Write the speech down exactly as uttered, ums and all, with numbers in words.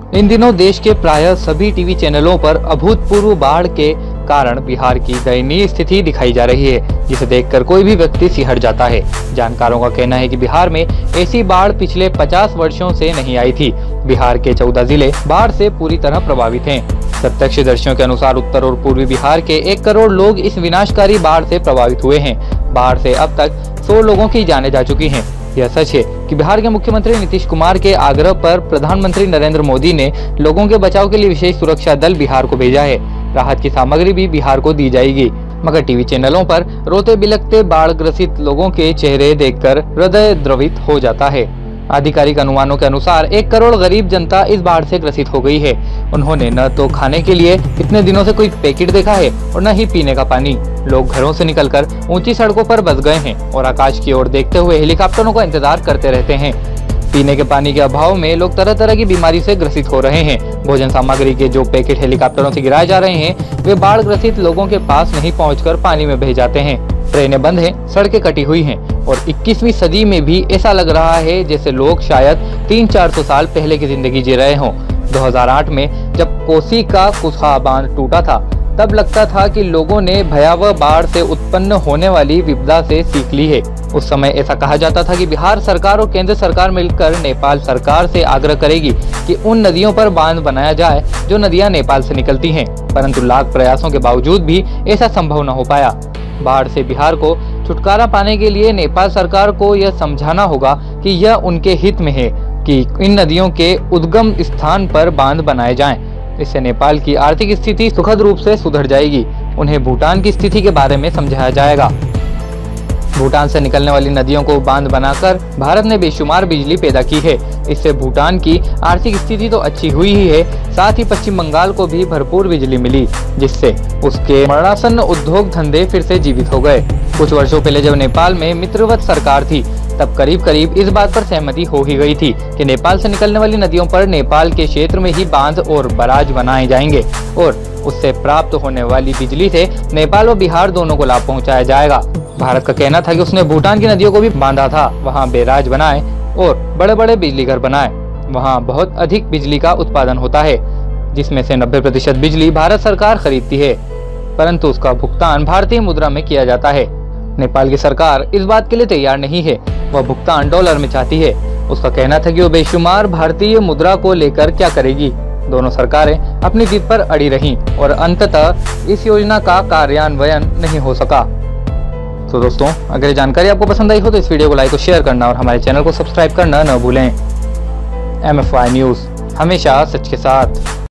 इन दिनों देश के प्रायः सभी टीवी चैनलों पर अभूतपूर्व बाढ़ के कारण बिहार की दयनीय स्थिति दिखाई जा रही है, जिसे देखकर कोई भी व्यक्ति सिहर जाता है। जानकारों का कहना है कि बिहार में ऐसी बाढ़ पिछले पचास वर्षों से नहीं आई थी। बिहार के चौदह जिले बाढ़ से पूरी तरह प्रभावित हैं। प्रत्यक्षदर्शियों के अनुसार उत्तर और पूर्वी बिहार के एक करोड़ लोग इस विनाशकारी बाढ़ से प्रभावित हुए हैं। बाढ़ से अब तक सौ लोगों की जानें जा चुकी हैं। यह सच है कि बिहार के मुख्यमंत्री नीतीश कुमार के आग्रह पर प्रधानमंत्री नरेंद्र मोदी ने लोगों के बचाव के लिए विशेष सुरक्षा दल बिहार को भेजा है। राहत की सामग्री भी बिहार को दी जाएगी, मगर टीवी चैनलों पर रोते बिलखते बाढ़ ग्रसित लोगों के चेहरे देखकर हृदय द्रवित हो जाता है। आधिकारिक अनुमानों के अनुसार एक करोड़ गरीब जनता इस बाढ़ से ग्रसित हो गई है। उन्होंने न तो खाने के लिए इतने दिनों से कोई पैकेट देखा है और न ही पीने का पानी। लोग घरों से निकलकर ऊंची सड़कों पर बस गए हैं और आकाश की ओर देखते हुए हेलीकॉप्टरों का इंतजार करते रहते हैं। पीने के पानी के अभाव में लोग तरह तरह की बीमारी से ग्रसित हो रहे हैं। भोजन सामग्री के जो पैकेट हेलीकॉप्टरों से गिराए जा रहे हैं, वे बाढ़ ग्रसित लोगों के पास नहीं पहुंचकर पानी में बह जाते हैं। ट्रेनें बंद हैं, सड़कें कटी हुई हैं और इक्कीसवीं सदी में भी ऐसा लग रहा है जैसे लोग शायद तीन चार सौ साल पहले की जिंदगी जी रहे हों। दो हज़ार आठ में जब कोसी का कुशा बांध टूटा था, तब लगता था कि लोगों ने भयावह बाढ़ से उत्पन्न होने वाली विपदा से सीख ली है। उस समय ऐसा कहा जाता था कि बिहार सरकार और केंद्र सरकार मिलकर नेपाल सरकार से आग्रह करेगी कि उन नदियों पर बांध बनाया जाए जो नदियां नेपाल से निकलती हैं, परंतु लाख प्रयासों के बावजूद भी ऐसा संभव न हो पाया। बाढ़ से बिहार को छुटकारा पाने के लिए नेपाल सरकार को यह समझाना होगा कि यह उनके हित में है कि इन नदियों के उद्गम स्थान पर बांध बनाए जाएं। इससे नेपाल की आर्थिक स्थिति सुखद रूप से सुधर जाएगी। उन्हें भूटान की स्थिति के बारे में समझाया जाएगा। भूटान से निकलने वाली नदियों को बांध बनाकर भारत ने बेशुमार बिजली पैदा की है। इससे भूटान की आर्थिक स्थिति तो अच्छी हुई ही है, साथ ही पश्चिम बंगाल को भी भरपूर बिजली मिली, जिससे उसके मरणासन्न उद्योग धंधे फिर से जीवित हो गए। कुछ वर्षों पहले जब नेपाल में मित्रवत सरकार थी, तब करीब करीब इस बात पर सहमति हो ही गई थी कि नेपाल से निकलने वाली नदियों पर नेपाल के क्षेत्र में ही बांध और बराज बनाए जाएंगे और उससे प्राप्त होने वाली बिजली से नेपाल व बिहार दोनों को लाभ पहुंचाया जाएगा। भारत का कहना था कि उसने भूटान की नदियों को भी बांधा था, वहां बैराज बनाए और बड़े बड़े बिजली घर बनाए। वहां बहुत अधिक बिजली का उत्पादन होता है, जिसमें से नब्बे प्रतिशत बिजली भारत सरकार खरीदती है, परंतु उसका भुगतान भारतीय मुद्रा में किया जाता है। नेपाल की सरकार इस बात के लिए तैयार नहीं है, वह भुगतान डॉलर में चाहती है। उसका कहना था कि वो बेशुमार भारतीय मुद्रा को लेकर क्या करेगी। दोनों सरकारें अपनी जिद पर अड़ी रहीं और अंततः इस योजना का कार्यान्वयन नहीं हो सका। तो दोस्तों, अगर ये जानकारी आपको पसंद आई हो तो इस वीडियो को लाइक और शेयर करना और हमारे चैनल को सब्सक्राइब करना न भूलें। एम एफ वाई न्यूज़, हमेशा सच के साथ।